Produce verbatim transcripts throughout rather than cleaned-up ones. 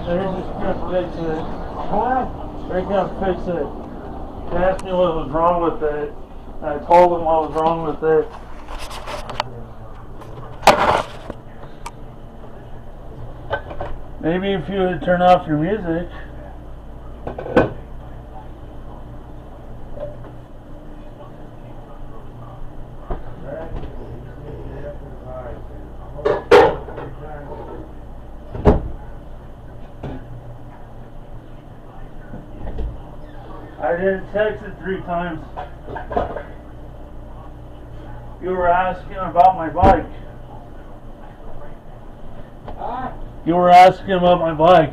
They're just gonna fix it. What? They're gonna fix it. They asked me what was wrong with it. I told them what was wrong with it. Maybe if you would turn off your music. I didn't text it three times. You were asking about my bike. Huh? You were asking about my bike.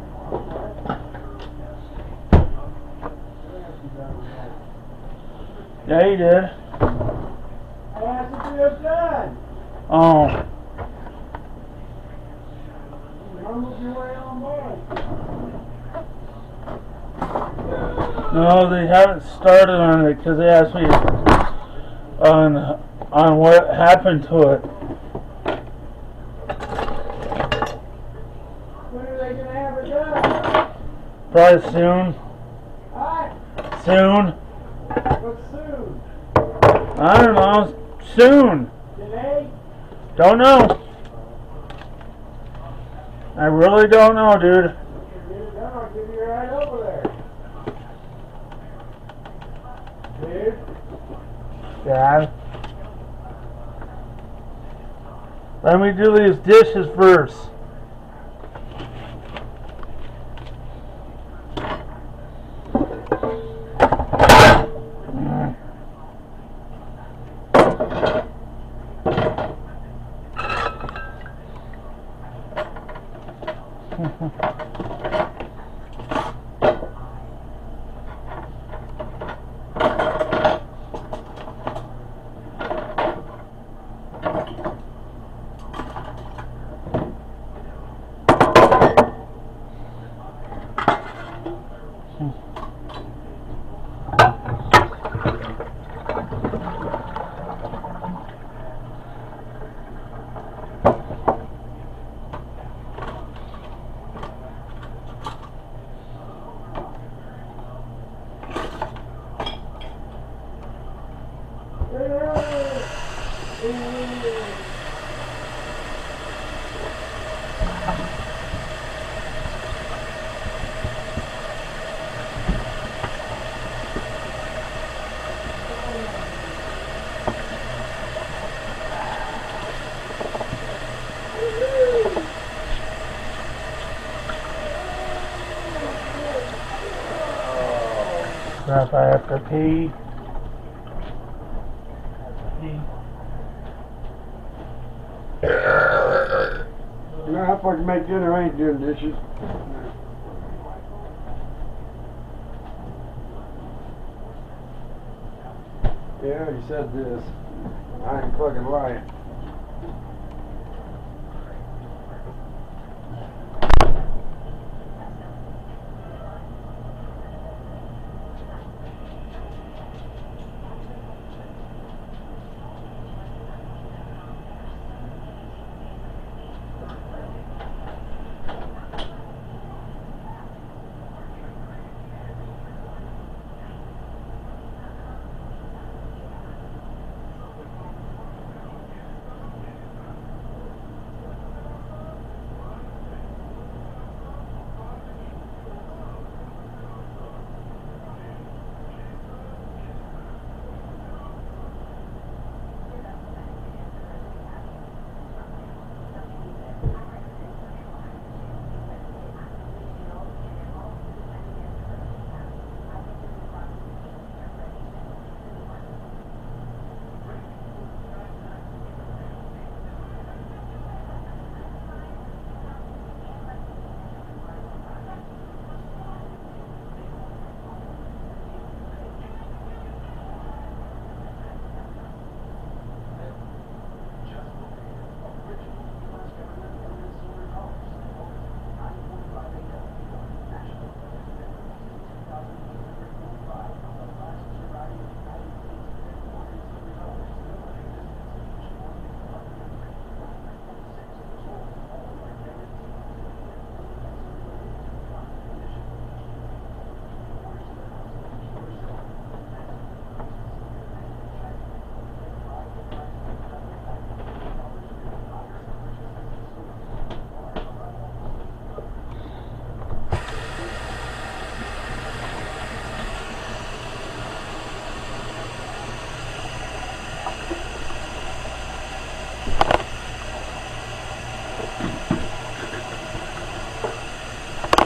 Yeah, you did. I asked if you were done. Oh. Rumbled your way on board. No, they haven't started on it because they asked me on on what happened to it. When are they going to have it done? Probably soon. Huh? Soon. What's soon? I don't know. Soon. Today? Don't know. I really don't know, dude. If you get it done, I'll give you a ride over there. Dude? Dad. Let me do these dishes first. Crap, I have to pee. You know how far to make dinner, I ain't doing dishes. Yeah, you said this. I ain't fucking lying.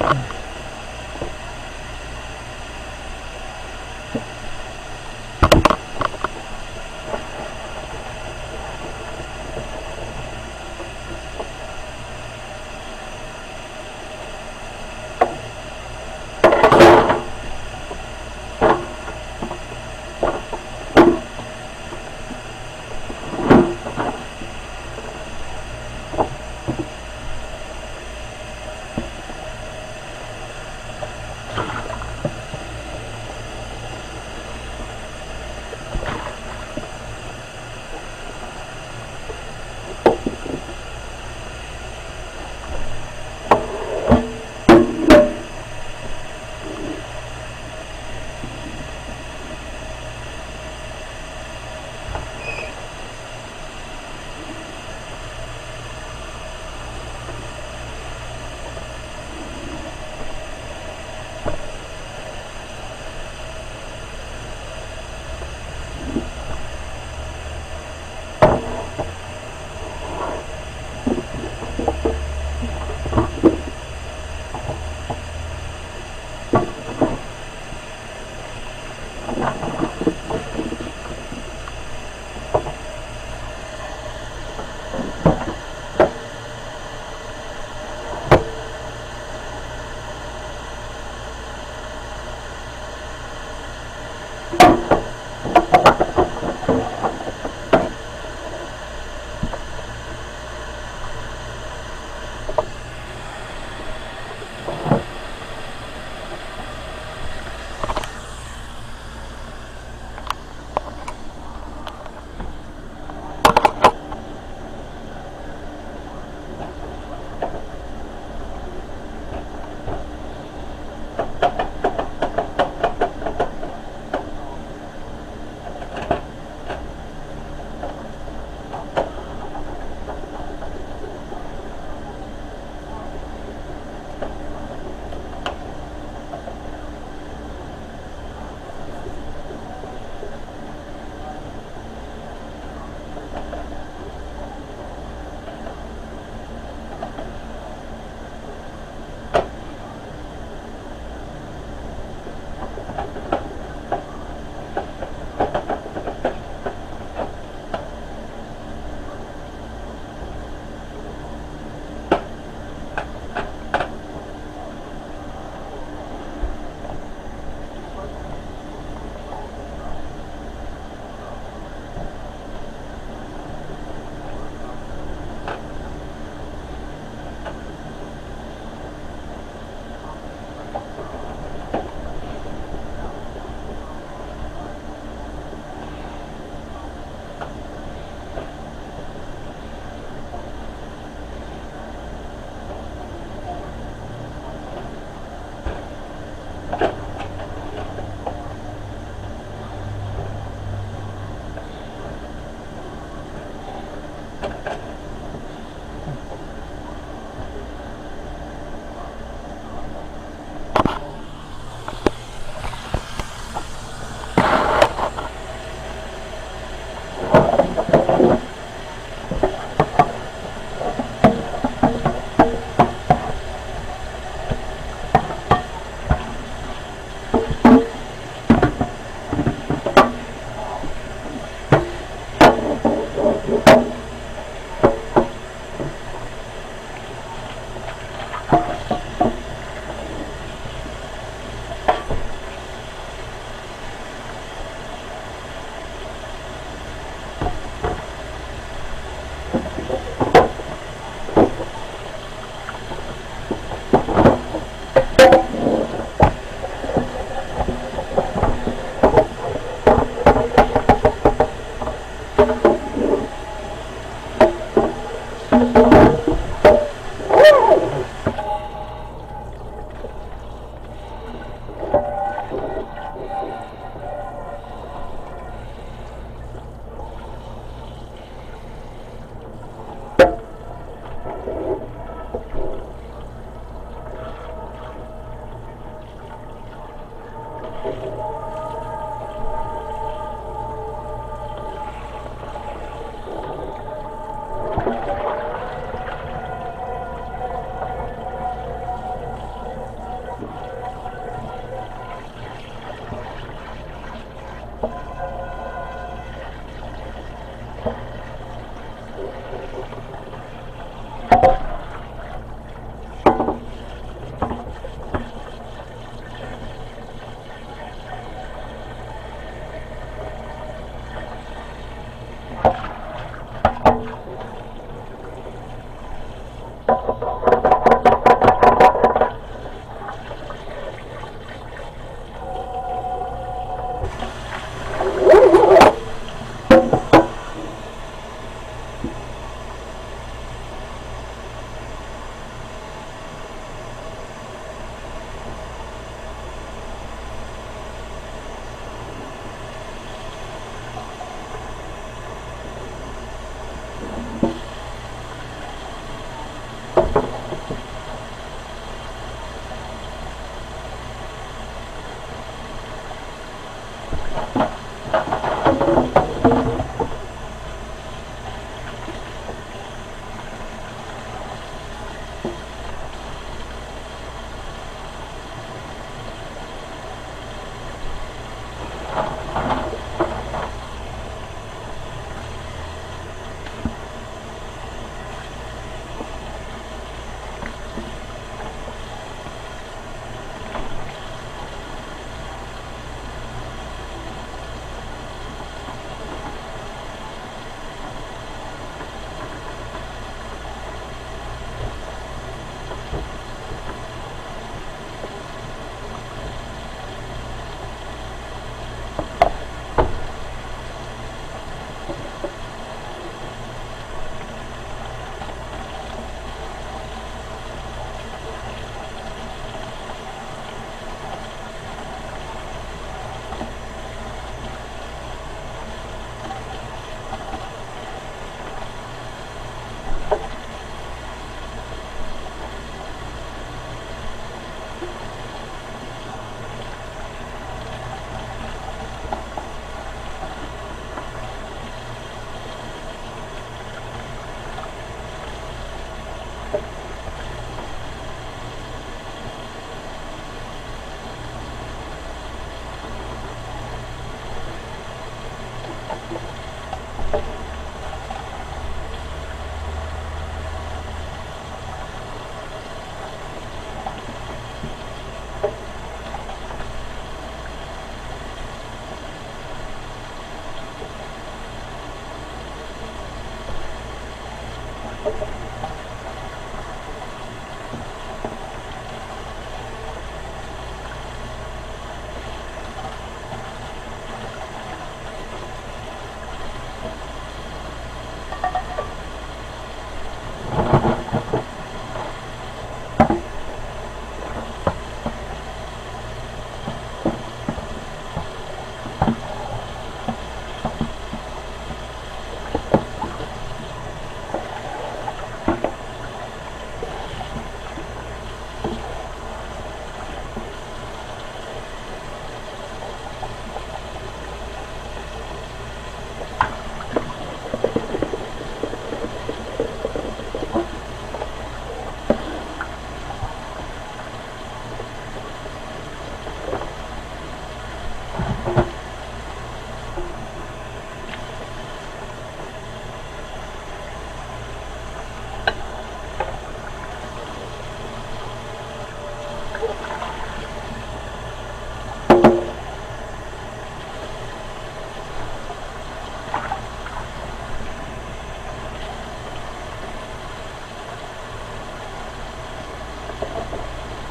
Thank you.